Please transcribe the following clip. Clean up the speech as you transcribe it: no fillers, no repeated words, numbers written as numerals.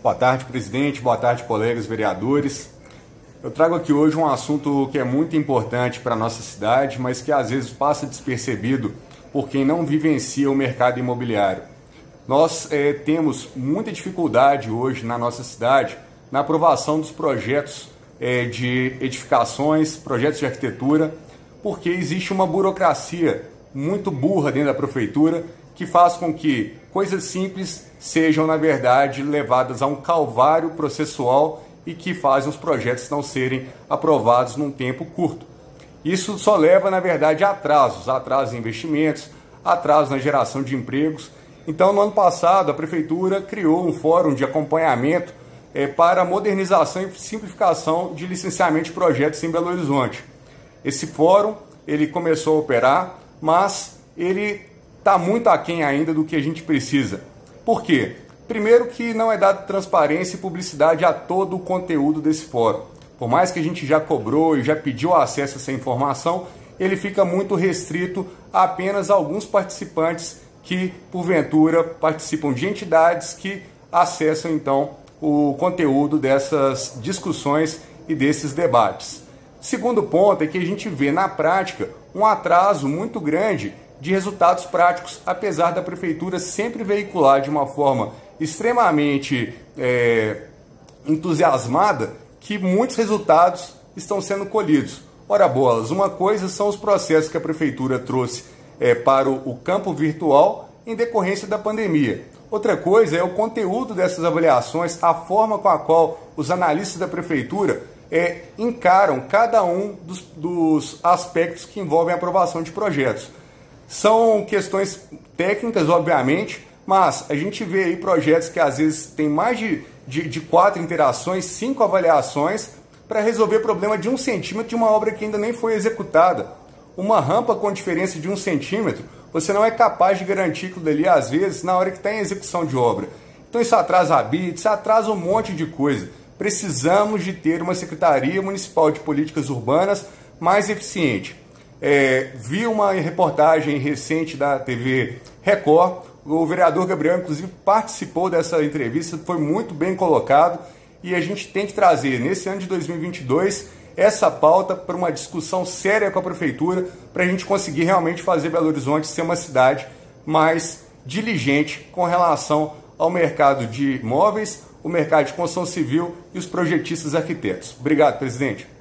Boa tarde, presidente. Boa tarde, colegas vereadores. Eu trago aqui hoje um assunto que é muito importante para a nossa cidade, mas que às vezes passa despercebido por quem não vivencia o mercado imobiliário. Nós temos muita dificuldade hoje na nossa cidade na aprovação dos projetos de edificações, projetos de arquitetura, porque existe uma burocracia muito burra dentro da prefeitura que faz com que coisas simples sejam, na verdade, levadas a um calvário processual e que fazem os projetos não serem aprovados num tempo curto. Isso só leva, na verdade, a atrasos em investimentos, atrasos na geração de empregos. Então, no ano passado, a prefeitura criou um fórum de acompanhamento para a modernização e simplificação de licenciamento de projetos em Belo Horizonte. Esse fórum ele começou a operar, mas ele está muito aquém ainda do que a gente precisa. Por quê? Primeiro que não é dado transparência e publicidade a todo o conteúdo desse fórum. Por mais que a gente já cobrou e já pediu acesso a essa informação, ele fica muito restrito a apenas alguns participantes que, porventura, participam de entidades que acessam, então, o conteúdo dessas discussões e desses debates. Segundo ponto é que a gente vê na prática um atraso muito grande de resultados práticos, apesar da prefeitura sempre veicular de uma forma extremamente entusiasmada que muitos resultados estão sendo colhidos. Ora bolas, uma coisa são os processos que a prefeitura trouxe para o campo virtual em decorrência da pandemia. Outra coisa é o conteúdo dessas avaliações, a forma com a qual os analistas da prefeitura encaram cada um dos aspectos que envolvem a aprovação de projetos. São questões técnicas, obviamente, mas a gente vê aí projetos que às vezes tem mais de 4 interações, 5 avaliações para resolver problema de 1 centímetro de uma obra que ainda nem foi executada. Uma rampa com diferença de 1 centímetro, você não é capaz de garantir aquilo dali, às vezes, na hora que está em execução de obra. Então isso atrasa a BID, isso atrasa um monte de coisa. Precisamos de ter uma Secretaria Municipal de Políticas Urbanas mais eficiente. Vi uma reportagem recente da TV Record, o vereador Gabriel, inclusive, participou dessa entrevista, foi muito bem colocado, e a gente tem que trazer, nesse ano de 2022, essa pauta para uma discussão séria com a prefeitura, para a gente conseguir realmente fazer Belo Horizonte ser uma cidade mais diligente com relação ao mercado de imóveis, o mercado de construção civil e os projetistas arquitetos. Obrigado, presidente.